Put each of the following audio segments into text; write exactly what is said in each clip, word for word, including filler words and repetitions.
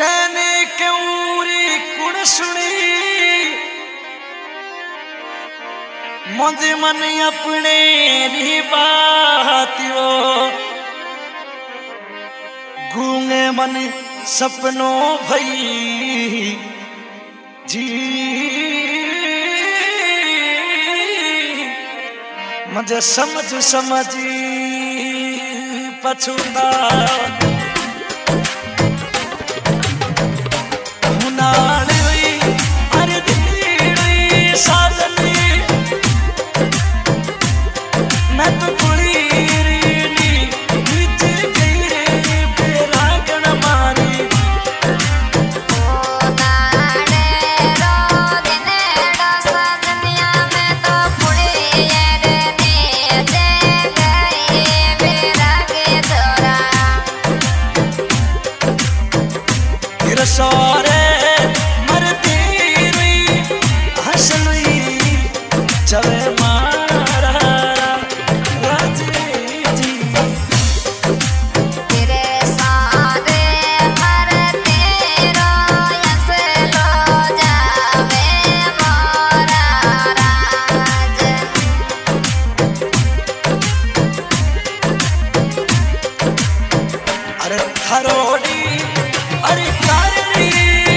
मैंने क्यों री कुड़ सुनी मुझे मन अपने री बात वो गूंगे मन सपनों भई जी मुझे समझ समझी पछुंदा सारे मरती रुई हंसलुई चले मारा राजी जी तेरे सारे मरते रोयस लो जावे मोरा राज अरे थरोड़ी अरे कारणी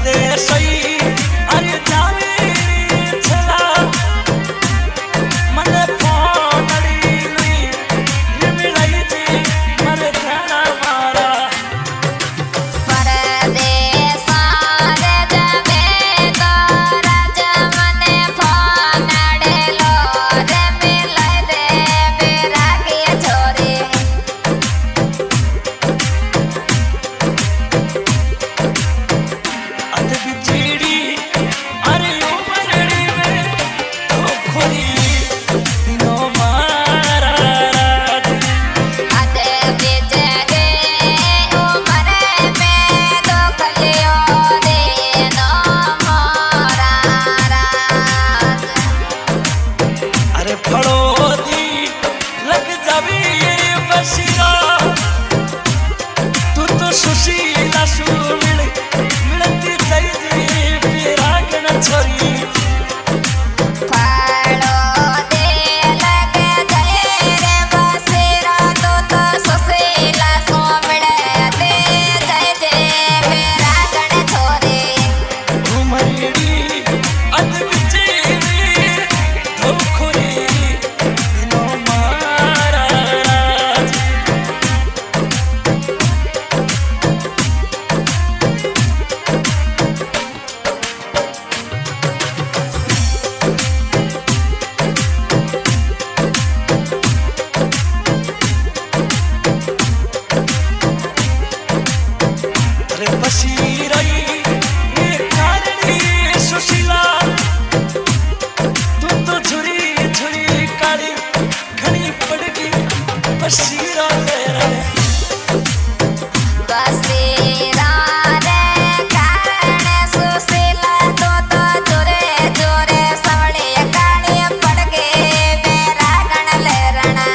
परदेसी अरे जावे छला मने फोनड़ी नहीं निमिलाई जी मरे ध्याना मारा परदेसा रे जावे तो राजा मने फोनड़े लो रे मिलाई दे बेरागी छोरी सुशीला सु मिल मिलती चाहिए पिरागण छोरी फाड़ो दे लगे जय रे बसेरा तो तो सुशीला सु मिलते जय जय पिरागण छोरी उमरड़ी अदब चेरी धोखोरी दिनो मारा बसीरई ये कारणी सुशीला तू तो झुरी झुरी काली घनी पड़गी बसीरा ले रे बसेरा रे कारण सुशीला तो तो जोरे जोरे सवळे काणी पड़गे बेरागण ले रणा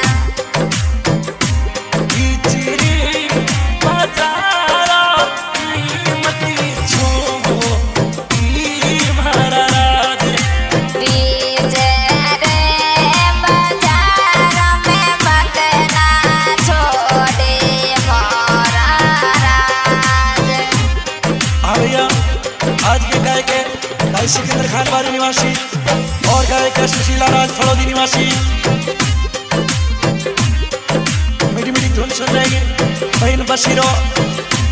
चिरी बाजारा कीमती छो ई महाराज बीजे रे बाजार में मत ना छोड़े मोरा राज भैया आज के गायक है भाई सिकंदर खान बारी निवासी और गायक है सुशीला राज फड़ौदी निवासी मीठी मीठी धुन सुन रहे हैं बहन बसीरो